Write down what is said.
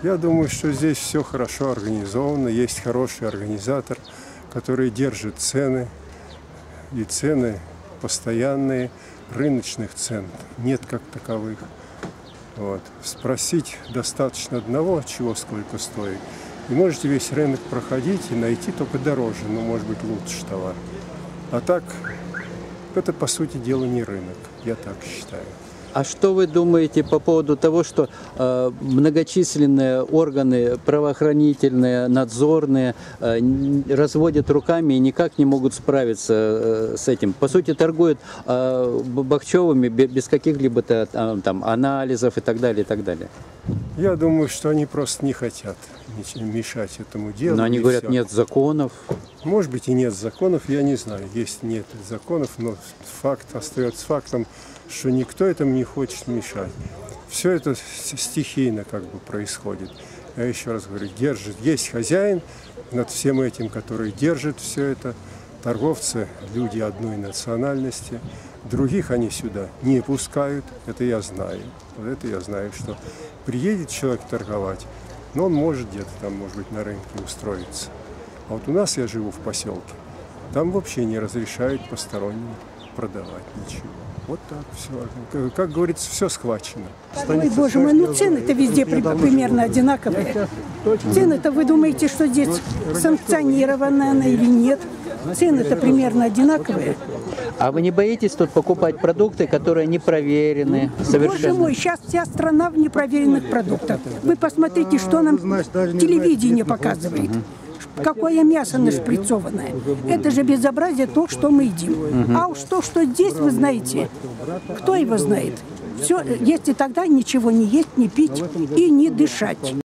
Я думаю, что здесь все хорошо организовано, есть хороший организатор, который держит цены, и цены постоянные, рыночных цен нет как таковых. Вот. Спросить достаточно одного, чего сколько стоит, и можете весь рынок проходить и найти только дороже, но может быть лучше товар. А так, это по сути дела не рынок, я так считаю. А что вы думаете по поводу того, что многочисленные органы правоохранительные, надзорные разводят руками и никак не могут справиться с этим? По сути, торгуют бахчевыми без каких-либо там анализов и так далее, и так далее. Я думаю, что они просто не хотят мешать этому делу. Но они говорят, все. нет законов. Может быть и нет законов, я не знаю, есть нет законов, но факт остается фактом, что никто этому не хочет мешать. Все это стихийно как бы происходит. Я еще раз говорю, есть хозяин над всем этим, который держит все это. Торговцы – люди одной национальности. Других они сюда не пускают, это я знаю. Вот это я знаю, что приедет человек торговать, но он может где-то там, может быть, на рынке устроиться. А вот у нас, я живу в поселке, там вообще не разрешают посторонним продавать ничего. Вот так все. Как говорится, все схвачено. Ой, боже мой, ну цены-то везде примерно одинаковые. Цены-то вы думаете, что здесь санкционировано она или нет? Цены-то примерно одинаковые. А вы не боитесь тут покупать продукты, которые не проверены совершенно? Боже мой, сейчас вся страна в непроверенных продуктах. Вы посмотрите, что нам телевидение показывает. Какое мясо нашприцованное. Это же безобразие то, что мы едим. А уж то, что здесь, вы знаете, кто его знает? Все, если тогда ничего не есть, не пить и не дышать.